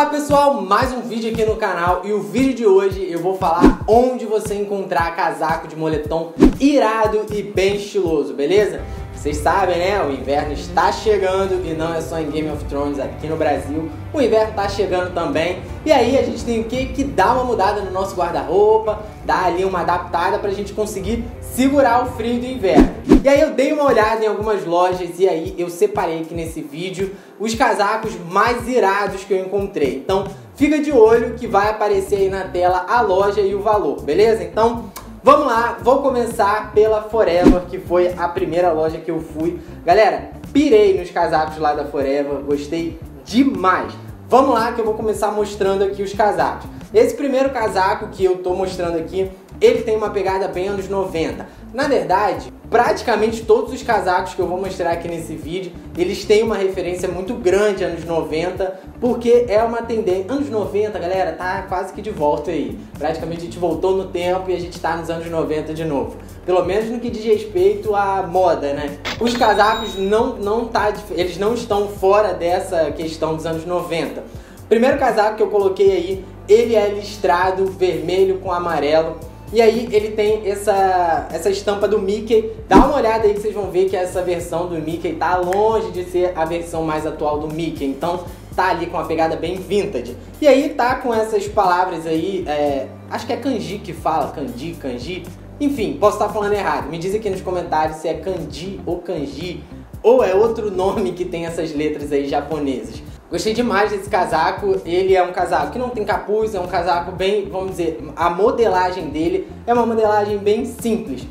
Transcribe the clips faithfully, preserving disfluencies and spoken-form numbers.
Fala pessoal, mais um vídeo aqui no canal e o vídeo de hoje eu vou falar onde você encontrar casaco de moletom irado e bem estiloso, beleza? Vocês sabem, né? O inverno está chegando e não é só em Game of Thrones aqui no Brasil. O inverno está chegando também. E aí a gente tem que, que dar uma mudada no nosso guarda-roupa, dar ali uma adaptada para a gente conseguir segurar o frio do inverno. E aí eu dei uma olhada em algumas lojas e aí eu separei aqui nesse vídeo os casacos mais irados que eu encontrei. Então fica de olho que vai aparecer aí na tela a loja e o valor, beleza? Então vamos lá, vou começar pela Forever, que foi a primeira loja que eu fui. Galera, pirei nos casacos lá da Forever, gostei demais. Vamos lá que eu vou começar mostrando aqui os casacos. Esse primeiro casaco que eu tô mostrando aqui, ele tem uma pegada bem anos noventa. Na verdade, praticamente todos os casacos que eu vou mostrar aqui nesse vídeo, eles têm uma referência muito grande anos noventa, porque é uma tendência. Anos noventa, galera, tá quase que de volta aí. Praticamente a gente voltou no tempo e a gente tá nos anos noventa de novo. Pelo menos no que diz respeito à moda, né? Os casacos não, não tá, eles não estão fora dessa questão dos anos noventa. O primeiro casaco que eu coloquei aí, ele é listrado vermelho com amarelo. E aí ele tem essa, essa estampa do Mickey. Dá uma olhada aí que vocês vão ver que essa versão do Mickey tá longe de ser a versão mais atual do Mickey. Então tá ali com uma pegada bem vintage. E aí tá com essas palavras aí, é, acho que é kanji que fala, kanji, kanji. Enfim, posso estar falando errado. Me diz aqui nos comentários se é kanji ou kanji, ou é outro nome que tem essas letras aí japonesas. Gostei demais desse casaco, ele é um casaco que não tem capuz, é um casaco bem, vamos dizer, a modelagem dele é uma modelagem bem simples.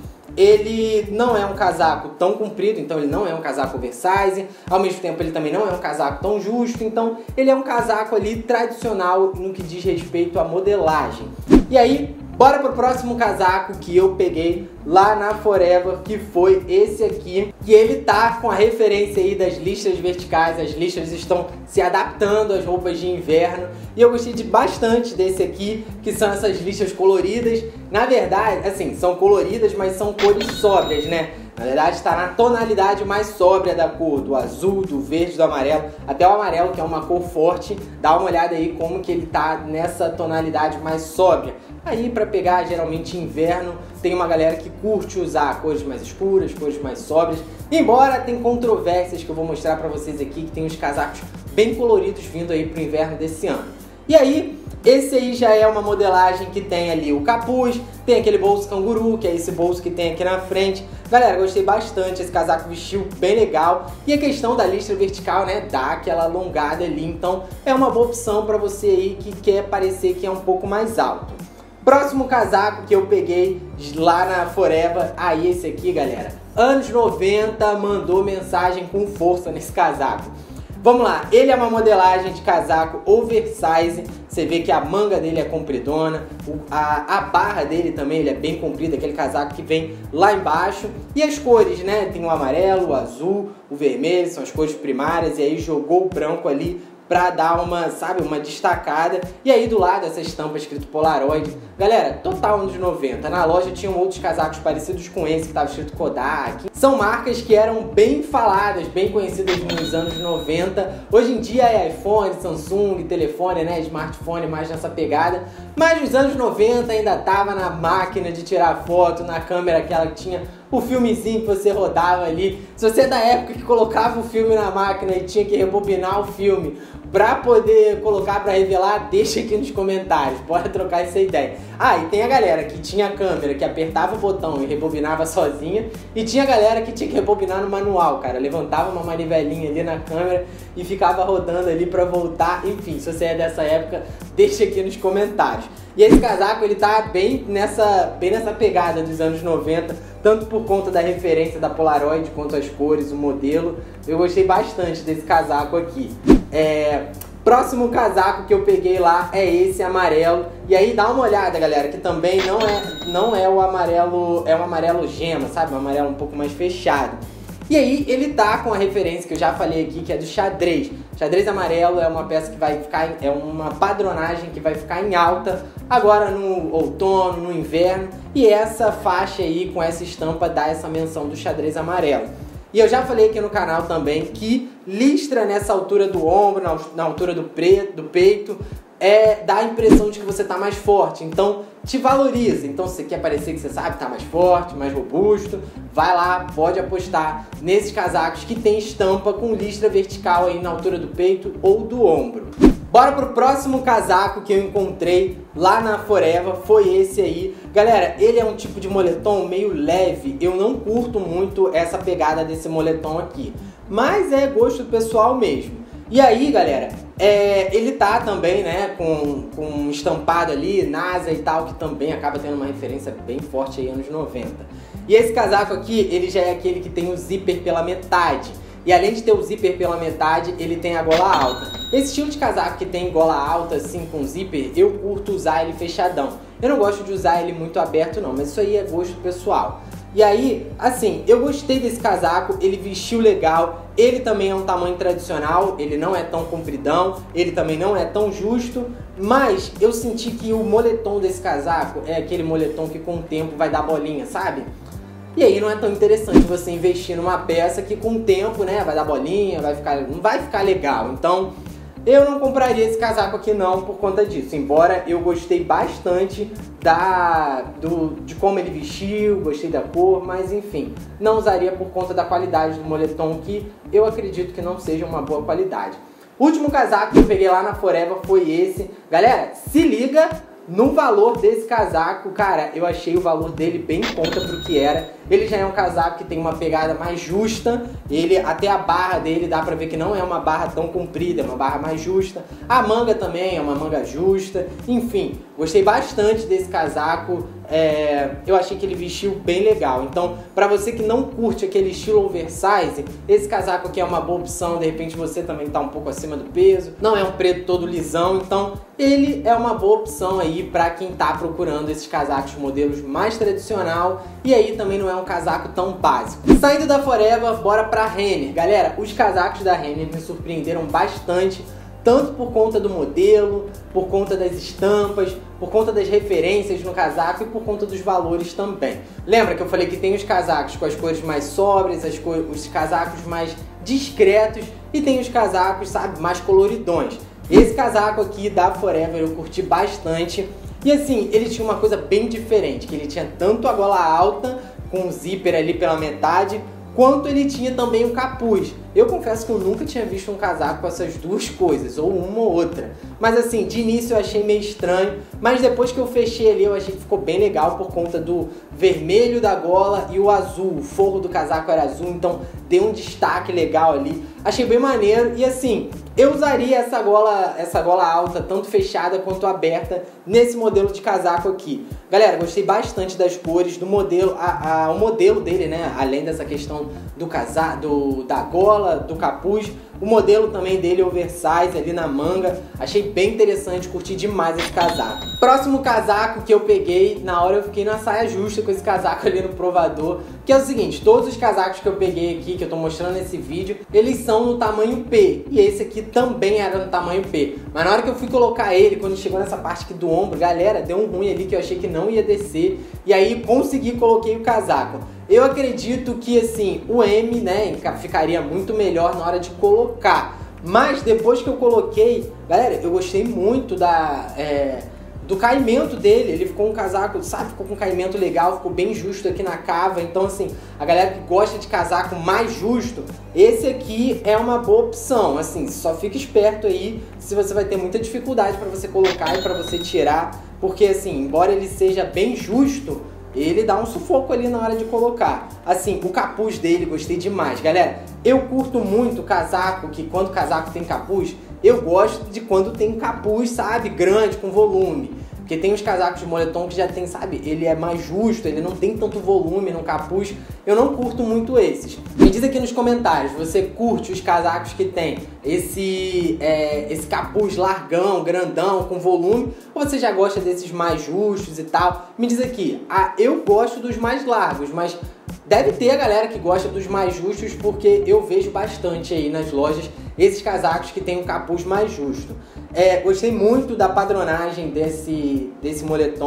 Ele não é um casaco tão comprido, então ele não é um casaco oversize, ao mesmo tempo ele também não é um casaco tão justo, então ele é um casaco ali tradicional no que diz respeito à modelagem. E aí, bora pro próximo casaco que eu peguei lá na Forever, que foi esse aqui, que ele tá com a referência aí das listras verticais, as listras estão se adaptando às roupas de inverno, e eu gostei de bastante desse aqui, que são essas listras coloridas. Na verdade, assim, são coloridas, mas são cores sóbrias, né? Na verdade está na tonalidade mais sóbria da cor, do azul, do verde, do amarelo, até o amarelo, que é uma cor forte. Dá uma olhada aí como que ele tá nessa tonalidade mais sóbria. Aí para pegar geralmente inverno, tem uma galera que curte usar cores mais escuras, cores mais sóbrias. Embora tem controvérsias que eu vou mostrar para vocês aqui, que tem uns casacos bem coloridos vindo aí pro inverno desse ano. E aí, esse aí já é uma modelagem que tem ali o capuz, tem aquele bolso canguru, que é esse bolso que tem aqui na frente. Galera, gostei bastante, esse casaco vestiu bem legal. E a questão da listra vertical, né, dá aquela alongada ali, então é uma boa opção para você aí que quer parecer que é um pouco mais alto. Próximo casaco que eu peguei lá na Forever, aí esse aqui, galera, anos noventa, mandou mensagem com força nesse casaco. Vamos lá, ele é uma modelagem de casaco oversize, você vê que a manga dele é compridona, a, a barra dele também ele é bem comprida, aquele casaco que vem lá embaixo. E as cores, né, tem o amarelo, o azul, o vermelho, são as cores primárias, e aí jogou o branco ali pra dar uma, sabe, uma destacada. E aí do lado essa estampa escrito Polaroid. Galera, total anos noventa. Na loja tinham outros casacos parecidos com esse que tava escrito Kodak. São marcas que eram bem faladas, bem conhecidas nos anos noventa. Hoje em dia é iPhone, Samsung, telefone, né, smartphone mais nessa pegada. Mas nos anos noventa ainda tava na máquina de tirar foto, na câmera aquela que tinha o filmezinho que você rodava ali. Se você é da época que colocava o filme na máquina e tinha que rebobinar o filme pra poder colocar pra revelar, deixa aqui nos comentários, bora trocar essa ideia. Ah, e tem a galera que tinha a câmera, que apertava o botão e rebobinava sozinha, e tinha a galera que tinha que rebobinar no manual, cara, levantava uma manivelinha ali na câmera e ficava rodando ali pra voltar. Enfim, se você é dessa época, deixa aqui nos comentários. E esse casaco, ele tá bem nessa, bem nessa pegada dos anos noventa, tanto por conta da referência da Polaroid, quanto as cores, o modelo. Eu gostei bastante desse casaco aqui. É... Próximo casaco que eu peguei lá é esse amarelo. E aí dá uma olhada, galera, que também não é, não é o amarelo, é um amarelo gema, sabe? Um amarelo um pouco mais fechado. E aí ele tá com a referência que eu já falei aqui, que é do xadrez. Xadrez amarelo é uma peça que vai ficar, é uma padronagem que vai ficar em alta agora no outono, no inverno. E essa faixa aí com essa estampa dá essa menção do xadrez amarelo. E eu já falei aqui no canal também que listra nessa altura do ombro, na altura do, preto, do peito, é, dá a impressão de que você tá mais forte. Então, te valoriza. Então, se você quer parecer que você sabe, tá mais forte, mais robusto, vai lá, pode apostar nesses casacos que tem estampa com listra vertical aí na altura do peito ou do ombro. Bora pro próximo casaco que eu encontrei lá na Forever, foi esse aí. Galera, ele é um tipo de moletom meio leve, eu não curto muito essa pegada desse moletom aqui, mas é gosto pessoal mesmo. E aí, galera, é, ele tá também, né, com, com um estampado ali, NASA e tal, que também acaba tendo uma referência bem forte aí, anos noventa. E esse casaco aqui, ele já é aquele que tem o zíper pela metade. E além de ter o zíper pela metade, ele tem a gola alta. Esse estilo de casaco que tem gola alta, assim, com zíper, eu curto usar ele fechadão. Eu não gosto de usar ele muito aberto não, mas isso aí é gosto pessoal. E aí, assim, eu gostei desse casaco, ele vestiu legal, ele também é um tamanho tradicional, ele não é tão compridão, ele também não é tão justo, mas eu senti que o moletom desse casaco é aquele moletom que com o tempo vai dar bolinha, sabe? E aí não é tão interessante você investir numa peça que com o tempo, né, vai dar bolinha, vai ficar, não vai ficar legal. Então, eu não compraria esse casaco aqui não por conta disso. Embora eu gostei bastante da, do, de como ele vestiu, gostei da cor, mas enfim, não usaria por conta da qualidade do moletom, que eu acredito que não seja uma boa qualidade. O último casaco que eu peguei lá na Forever foi esse. Galera, se liga no valor desse casaco, cara, eu achei o valor dele bem em conta pro que era. Ele já é um casaco que tem uma pegada mais justa, ele, até a barra dele dá pra ver que não é uma barra tão comprida, é uma barra mais justa. A manga também é uma manga justa, enfim, gostei bastante desse casaco, é, eu achei que ele vestiu bem legal. Então, pra você que não curte aquele estilo oversize, esse casaco aqui é uma boa opção, de repente você também tá um pouco acima do peso, não é um preto todo lisão, então ele é uma boa opção aí pra quem tá procurando esses casacos modelos mais tradicional, e aí também não é um casaco tão básico. Saindo da Forever, bora pra Renner. Galera, os casacos da Renner me surpreenderam bastante, tanto por conta do modelo, por conta das estampas, por conta das referências no casaco e por conta dos valores também. Lembra que eu falei que tem os casacos com as cores mais sóbrias, as co os casacos mais discretos e tem os casacos, sabe, mais coloridões. Esse casaco aqui da Forever eu curti bastante. E assim, ele tinha uma coisa bem diferente, que ele tinha tanto a gola alta, com o zíper ali pela metade, quanto ele tinha também o capuz. Eu confesso que eu nunca tinha visto um casaco com essas duas coisas, ou uma ou outra. Mas assim, de início eu achei meio estranho, mas depois que eu fechei ali eu achei que ficou bem legal por conta do vermelho da gola e o azul. O forro do casaco era azul, então deu um destaque legal ali. Achei bem maneiro e assim, eu usaria essa gola, essa gola alta, tanto fechada quanto aberta, nesse modelo de casaco aqui. Galera, gostei bastante das cores, do modelo, a, a, o modelo dele, né? Além dessa questão do casaco, do, da gola, do capuz, o modelo também dele oversize ali na manga. Achei bem interessante, curti demais esse casaco. Próximo casaco que eu peguei, na hora eu fiquei na saia justa com esse casaco ali no provador, que é o seguinte, todos os casacos que eu peguei aqui, que eu tô mostrando nesse vídeo, eles são no tamanho P, e esse aqui também era no tamanho P. Mas na hora que eu fui colocar ele, quando chegou nessa parte aqui do ombro, galera, deu um ruim ali que eu achei que não ia descer, e aí consegui, coloquei o casaco. Eu acredito que assim, o M, né, ficaria muito melhor na hora de colocar. Mas depois que eu coloquei, galera, eu gostei muito da, é, do caimento dele. Ele ficou um casaco, sabe, ficou com um caimento legal, ficou bem justo aqui na cava. Então assim, a galera que gosta de casaco mais justo, esse aqui é uma boa opção. Assim, só fica esperto aí se você vai ter muita dificuldade para você colocar e para você tirar. Porque assim, embora ele seja bem justo, ele dá um sufoco ali na hora de colocar. Assim, o capuz dele, gostei demais. Galera, eu curto muito casaco, que quando o casaco tem capuz, eu gosto de quando tem capuz, sabe, grande, com volume. Porque tem os casacos de moletom que já tem, sabe, ele é mais justo, ele não tem tanto volume no capuz. Eu não curto muito esses. Me diz aqui nos comentários, você curte os casacos que tem esse, é, esse capuz largão, grandão, com volume, ou você já gosta desses mais justos e tal? Me diz aqui. Ah, eu gosto dos mais largos, mas deve ter a galera que gosta dos mais justos, porque eu vejo bastante aí nas lojas esses casacos que tem um capuz mais justo. É, gostei muito da padronagem desse, desse moletom.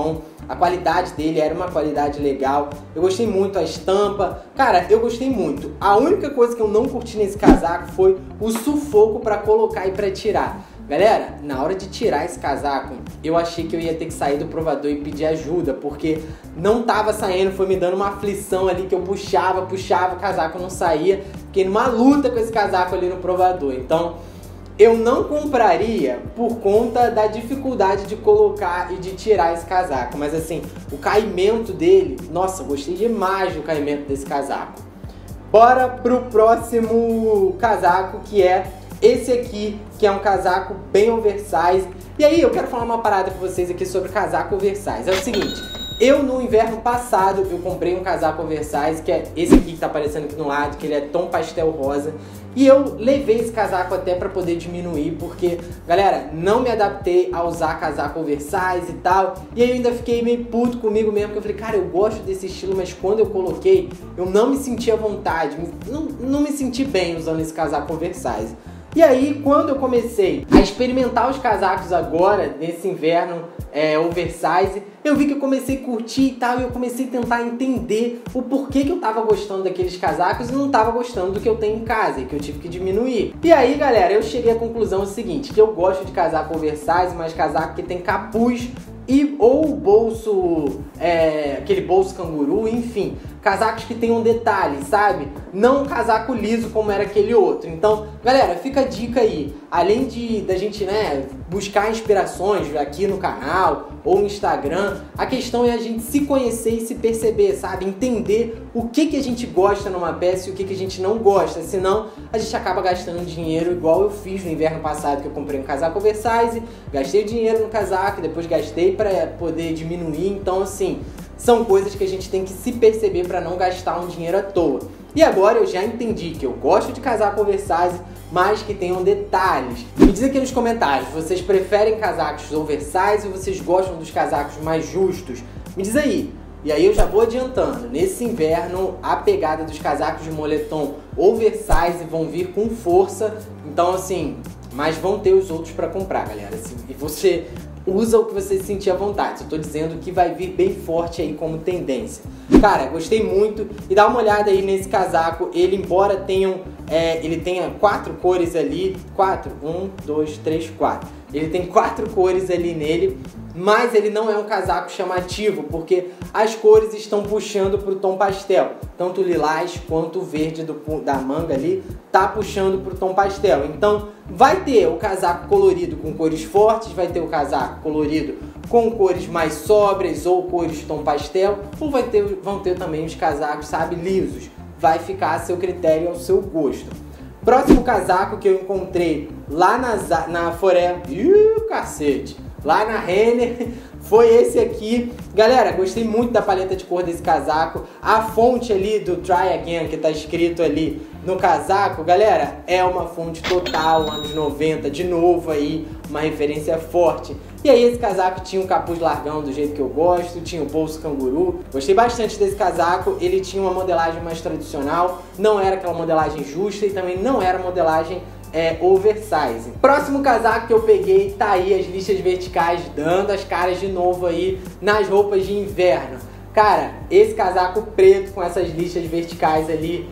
a qualidade dele era uma qualidade legal. Eu gostei muito a estampa. Cara, eu gostei muito. A única coisa que eu não curti nesse casaco foi o sufoco pra colocar e pra tirar. Galera, na hora de tirar esse casaco, eu achei que eu ia ter que sair do provador e pedir ajuda, porque não tava saindo, foi me dando uma aflição ali que eu puxava, puxava, o casaco não saía. Fiquei numa luta com esse casaco ali no provador. Então, eu não compraria por conta da dificuldade de colocar e de tirar esse casaco. Mas assim, o caimento dele, nossa, gostei demais do caimento desse casaco. Bora pro próximo casaco, que é esse aqui, que é um casaco bem oversize. E aí, eu quero falar uma parada com vocês aqui sobre casaco oversize. É o seguinte, eu no inverno passado, eu comprei um casaco oversize, que é esse aqui que tá aparecendo aqui no lado, que ele é tom pastel rosa. E eu levei esse casaco até pra poder diminuir, porque, galera, não me adaptei a usar casaco oversize e tal. E aí eu ainda fiquei meio puto comigo mesmo, porque eu falei, cara, eu gosto desse estilo, mas quando eu coloquei, eu não me senti à vontade, não, não me senti bem usando esse casaco oversize. E aí, quando eu comecei a experimentar os casacos agora, nesse inverno é, oversize, eu vi que eu comecei a curtir e tal, e eu comecei a tentar entender o porquê que eu tava gostando daqueles casacos e não tava gostando do que eu tenho em casa, e que eu tive que diminuir. E aí, galera, eu cheguei à conclusão seguinte, que eu gosto de casaco oversize, mas casaco que tem capuz e ou bolso, é, aquele bolso canguru, enfim, casacos que tenham detalhes, sabe? Não um casaco liso como era aquele outro. Então, galera, fica a dica aí, além de da gente, né, buscar inspirações aqui no canal ou no Instagram, a questão é a gente se conhecer e se perceber, sabe? Entender o que que a gente gosta numa peça e o que que a gente não gosta, senão a gente acaba gastando dinheiro igual eu fiz no inverno passado, que eu comprei um casaco oversize, gastei dinheiro no casaco, depois gastei para poder diminuir. Então, assim, são coisas que a gente tem que se perceber para não gastar um dinheiro à toa. E agora eu já entendi que eu gosto de casaco oversize, mas que tenham detalhes. Me diz aqui nos comentários, vocês preferem casacos oversize ou vocês gostam dos casacos mais justos? Me diz aí. E aí eu já vou adiantando, nesse inverno a pegada dos casacos de moletom oversize vão vir com força. Então assim, mas vão ter os outros para comprar, galera. E você usa o que você sentir à vontade. Eu tô dizendo que vai vir bem forte aí como tendência. Cara, gostei muito. E dá uma olhada aí nesse casaco. Ele, embora tenham, é, ele tenha quatro cores ali. Quatro? Um, dois, três, quatro. Ele tem quatro cores ali nele. Mas ele não é um casaco chamativo, porque as cores estão puxando pro tom pastel. Tanto o lilás quanto o verde do, da manga ali tá puxando pro tom pastel. Então vai ter o casaco colorido com cores fortes, vai ter o casaco colorido com cores mais sóbrias ou cores tom pastel, ou vai ter, vão ter também os casacos, sabe, lisos. Vai ficar a seu critério, ao seu gosto. Próximo casaco que eu encontrei lá na, na Forever... Ih, cacete! Lá na Renner, foi esse aqui. Galera, gostei muito da paleta de cor desse casaco. A fonte ali do Try Again, que tá escrito ali no casaco, galera, é uma fonte total, anos noventa, de novo aí, uma referência forte. E aí esse casaco tinha um capuz largão do jeito que eu gosto, tinha o bolso canguru. Gostei bastante desse casaco, ele tinha uma modelagem mais tradicional, não era aquela modelagem justa e também não era modelagem é, oversize. Próximo casaco que eu peguei, tá aí as listras verticais dando as caras de novo aí nas roupas de inverno. Cara, esse casaco preto com essas listras verticais ali,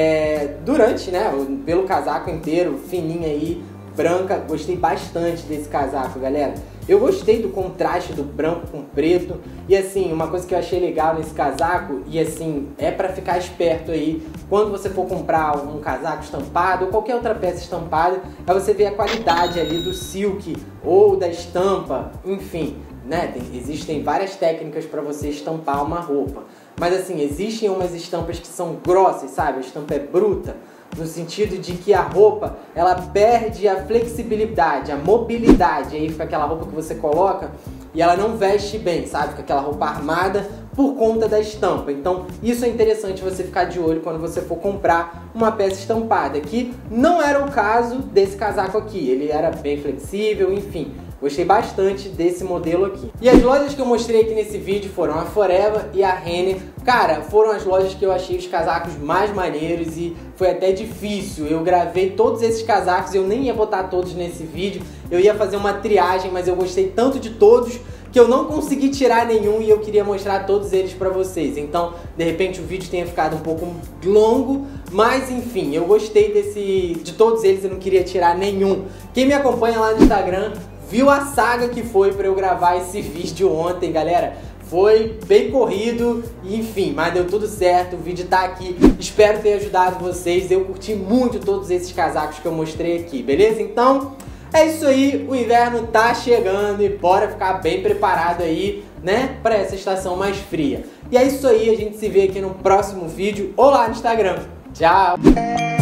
é, durante, né, pelo casaco inteiro, fininho aí, branca, gostei bastante desse casaco, galera. Eu gostei do contraste do branco com preto. E assim, uma coisa que eu achei legal nesse casaco, e assim, é pra ficar esperto aí, quando você for comprar um casaco estampado ou qualquer outra peça estampada, é você ver a qualidade ali do silk ou da estampa, enfim, né? Tem, existem várias técnicas para você estampar uma roupa. Mas assim, existem umas estampas que são grossas, sabe? A estampa é bruta, no sentido de que a roupa, ela perde a flexibilidade, a mobilidade. Aí fica aquela roupa que você coloca e ela não veste bem, sabe? Fica aquela roupa armada por conta da estampa. Então, isso é interessante você ficar de olho quando você for comprar uma peça estampada, que não era o caso desse casaco aqui. Ele era bem flexível, enfim. Gostei bastante desse modelo aqui. E as lojas que eu mostrei aqui nesse vídeo foram a Forever e a Renner. Cara, foram as lojas que eu achei os casacos mais maneiros e foi até difícil. Eu gravei todos esses casacos, eu nem ia botar todos nesse vídeo. Eu ia fazer uma triagem, mas eu gostei tanto de todos que eu não consegui tirar nenhum e eu queria mostrar todos eles pra vocês. Então, de repente o vídeo tenha ficado um pouco longo, mas enfim, eu gostei desse, de todos eles, eu não queria tirar nenhum. Quem me acompanha lá no Instagram viu a saga que foi pra eu gravar esse vídeo ontem, galera. Foi bem corrido, enfim, mas deu tudo certo, o vídeo tá aqui. Espero ter ajudado vocês, eu curti muito todos esses casacos que eu mostrei aqui, beleza? Então, é isso aí, o inverno tá chegando e bora ficar bem preparado aí, né, pra essa estação mais fria. E é isso aí, a gente se vê aqui no próximo vídeo ou lá no Instagram. Tchau!